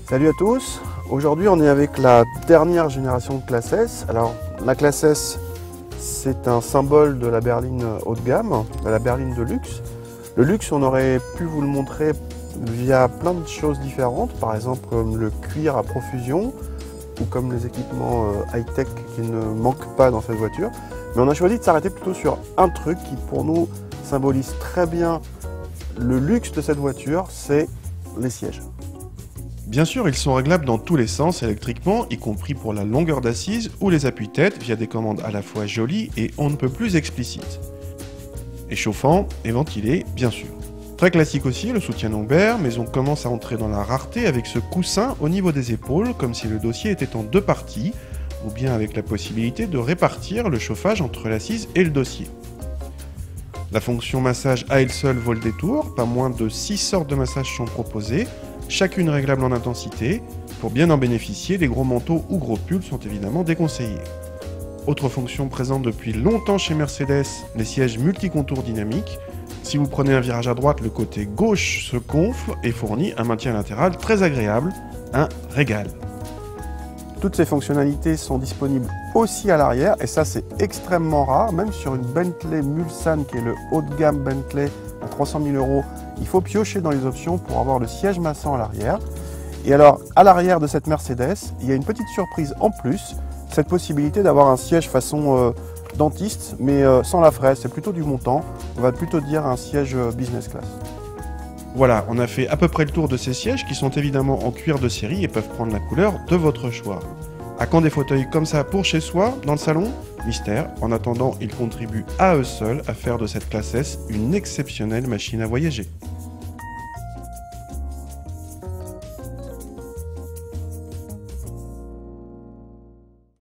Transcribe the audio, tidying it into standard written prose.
Salut à tous, aujourd'hui on est avec la dernière génération de classe S. Alors la classe S, c'est un symbole de la berline haut de gamme, de la berline de luxe. Le luxe, on aurait pu vous le montrer via plein de choses différentes, par exemple comme le cuir à profusion ou comme les équipements high-tech qui ne manquent pas dans cette voiture. Mais on a choisi de s'arrêter plutôt sur un truc qui pour nous symbolise très bien le luxe de cette voiture, c'est les sièges. Bien sûr, ils sont réglables dans tous les sens électriquement, y compris pour la longueur d'assise ou les appuis-têtes via des commandes à la fois jolies et on ne peut plus explicites. Et chauffant et ventilé, bien sûr. Très classique aussi, le soutien lombaire, mais on commence à entrer dans la rareté avec ce coussin au niveau des épaules, comme si le dossier était en deux parties, ou bien avec la possibilité de répartir le chauffage entre l'assise et le dossier. La fonction massage à elle seule vaut le détour, pas moins de 6 sortes de massages sont proposées, chacune réglable en intensité. Pour bien en bénéficier, les gros manteaux ou gros pulls sont évidemment déconseillés. Autre fonction présente depuis longtemps chez Mercedes, les sièges multicontours dynamiques. Si vous prenez un virage à droite, le côté gauche se gonfle et fournit un maintien latéral très agréable, un régal. Toutes ces fonctionnalités sont disponibles aussi à l'arrière et ça c'est extrêmement rare, même sur une Bentley Mulsanne qui est le haut de gamme Bentley à 300 000 €, il faut piocher dans les options pour avoir le siège massant à l'arrière. Et alors à l'arrière de cette Mercedes, il y a une petite surprise en plus, cette possibilité d'avoir un siège façon dentiste mais sans la fraise, c'est plutôt du montant, on va plutôt dire un siège business class. Voilà, on a fait à peu près le tour de ces sièges qui sont évidemment en cuir de série et peuvent prendre la couleur de votre choix. À quand des fauteuils comme ça pour chez soi, dans le salon? Mystère. En attendant, ils contribuent à eux seuls à faire de cette classe S une exceptionnelle machine à voyager.